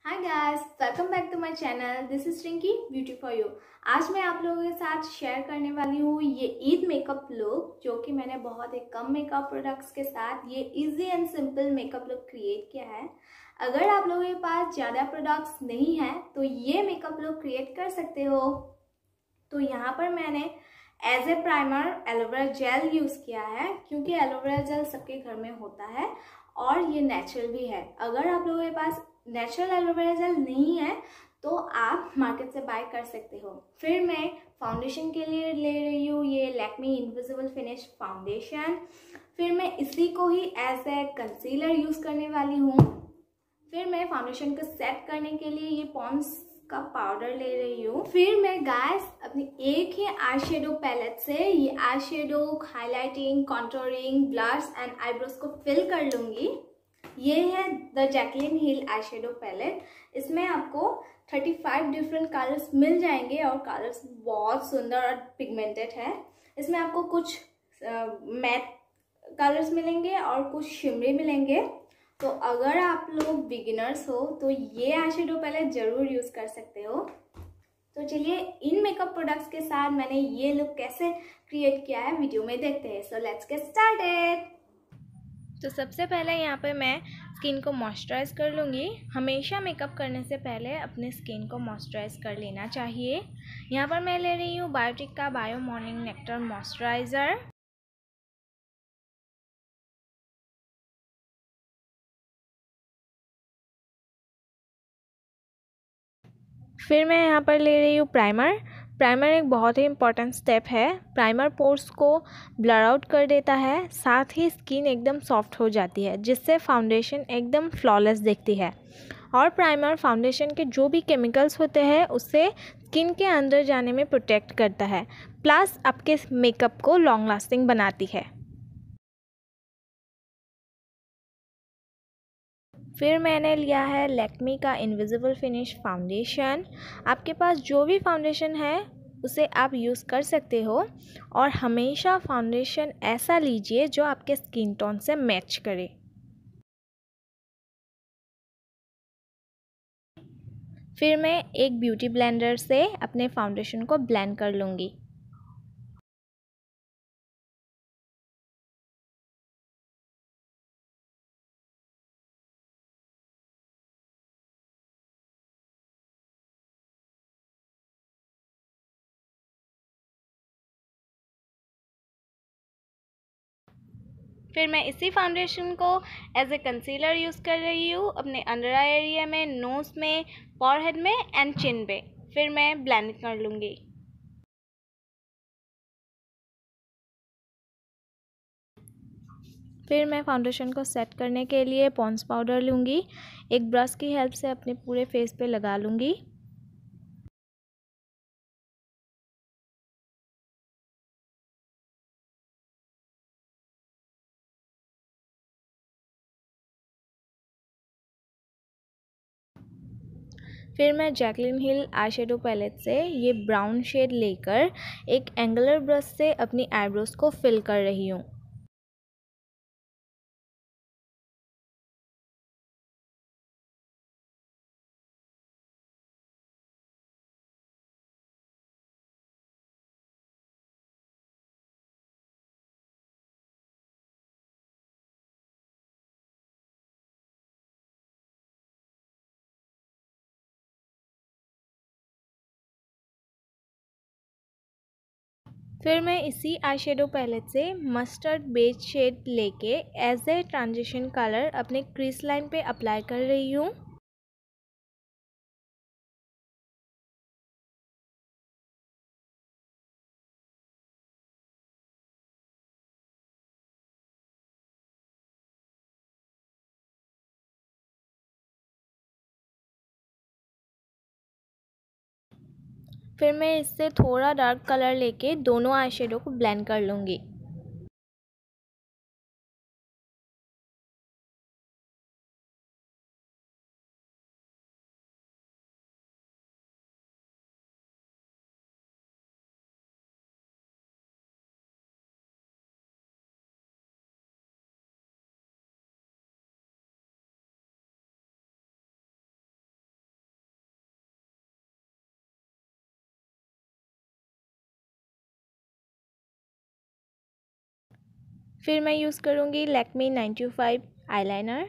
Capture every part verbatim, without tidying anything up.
Hi guys, welcome back to my channel. This is Rinki beauty for you. आज मैं आप लोगों के साथ शेयर करने वाली हूँ ये ईद मेकअप लुक, जो कि मैंने बहुत ही कम मेकअप प्रोडक्ट्स के साथ ये easy and simple makeup look create किया है। अगर आप लोगों के पास ज़्यादा प्रोडक्ट्स नहीं है तो ये मेकअप लुक क्रिएट कर सकते हो। तो यहाँ पर मैंने as a primer aloe vera gel use किया है, क्योंकि एलोवेरा जेल सबके घर में होता है और ये नेचुरल भी है। अगर आप लोगों के पास नेचुरल एलोवेरा जेल नहीं है तो आप मार्केट से बाय कर सकते हो। फिर मैं फाउंडेशन के लिए ले रही हूँ ये लैक्मे इनविजिबल फिनिश फाउंडेशन। फिर मैं इसी को ही एज ए कंसीलर यूज़ करने वाली हूँ। फिर मैं फाउंडेशन को सेट करने के लिए ये पॉन्ड्स का पाउडर ले रही हूँ। फिर मैं गाइस अपनी एक ही आई शेडो पैलेट से ये eye shadow highlighting, contouring, blush and eyebrows को फिल कर लूंगी। ये है the Jaclyn Hill eye shadow palette. इसमें आपको पैंतीस डिफरेंट कलर्स मिल जाएंगे और कलर्स बहुत सुंदर और पिगमेंटेड है। इसमें आपको कुछ मैट कलर्स मिलेंगे और कुछ शिमरी मिलेंगे। तो अगर आप लोग बिगिनर्स हो तो ये आई शेडो पैलेट जरूर यूज़ कर सकते हो। तो चलिए इन मेकअप प्रोडक्ट्स के साथ मैंने ये लुक कैसे क्रिएट किया है वीडियो में देखते हैं। So let's get started. तो सबसे पहले यहाँ पे मैं स्किन को मॉइस्चराइज कर लूँगी। हमेशा मेकअप करने से पहले अपने स्किन को मॉइस्चराइज कर लेना चाहिए। यहाँ पर मैं ले रही हूँ बायोटिक का बायो मॉर्निंग नेक्टर मॉइस्चराइज़र। फिर मैं यहाँ पर ले रही हूँ प्राइमर। प्राइमर एक बहुत ही इम्पॉर्टेंट स्टेप है। प्राइमर पोर्स को ब्लर आउट कर देता है, साथ ही स्किन एकदम सॉफ्ट हो जाती है, जिससे फाउंडेशन एकदम फ्लॉलेस दिखती है। और प्राइमर फाउंडेशन के जो भी केमिकल्स होते हैं उससे स्किन के अंदर जाने में प्रोटेक्ट करता है, प्लस आपके मेकअप को लॉन्ग लास्टिंग बनाती है। फिर मैंने लिया है लैक्मे का इनविजिबल फिनिश फाउंडेशन। आपके पास जो भी फाउंडेशन है उसे आप यूज़ कर सकते हो, और हमेशा फाउंडेशन ऐसा लीजिए जो आपके स्किन टोन से मैच करे। फिर मैं एक ब्यूटी ब्लेंडर से अपने फाउंडेशन को ब्लेंड कर लूँगी। फिर मैं इसी फाउंडेशन को एज ए कंसीलर यूज़ कर रही हूँ अपने अंडर आई एरिया में, नोज़ में, फॉरहेड में एंड चिन पे। फिर मैं ब्लेंड कर लूँगी। फिर मैं फाउंडेशन को सेट करने के लिए पॉन्ड्स पाउडर लूँगी। एक ब्रश की हेल्प से अपने पूरे फेस पे लगा लूँगी। फिर मैं Jaclyn Hill eye shadow palette से ये ब्राउन शेड लेकर एक एंगुलर ब्रश से अपनी आईब्रोज को फिल कर रही हूँ। फिर मैं इसी आई शेडो पैलेट से मस्टर्ड बेज शेड लेके एज ए ट्रांजिशन कलर अपने क्रीज लाइन पे अप्लाई कर रही हूँ। फिर मैं इससे थोड़ा डार्क कलर लेके दोनों आई शेडो को ब्लेंड कर लूँगी। फिर मैं यूज़ करूँगी Lakme nine two five eyeliner.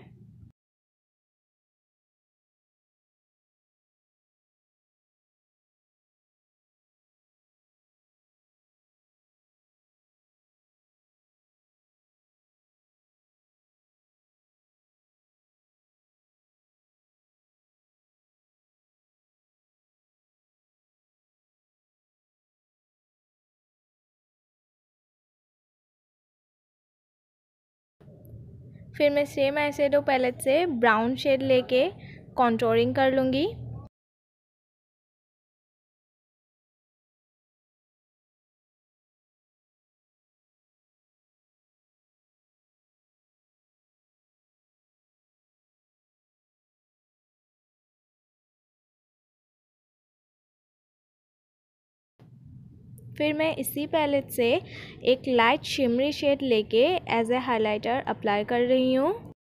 फिर मैं सेम ऐसे दो पैलेट से ब्राउन शेड लेके कॉन्टोरिंग कर लूँगी। फिर मैं इसी पैलेट से एक लाइट शिमरी शेड लेके एज ए हाइलाइटर अप्लाई कर रही हूँ।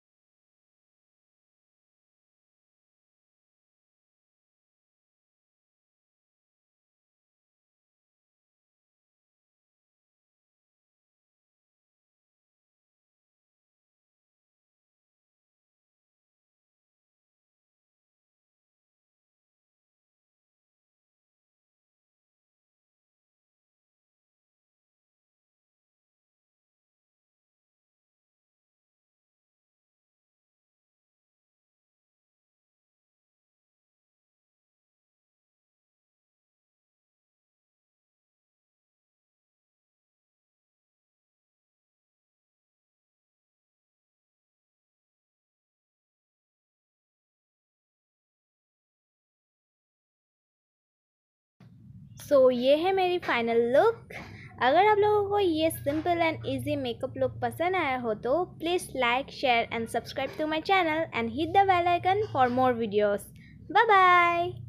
सो so, ये है मेरी फाइनल लुक। अगर आप लोगों को ये simple and easy makeup look पसंद आया हो तो please like share and subscribe to my channel and hit the bell icon for more videos. Bye bye.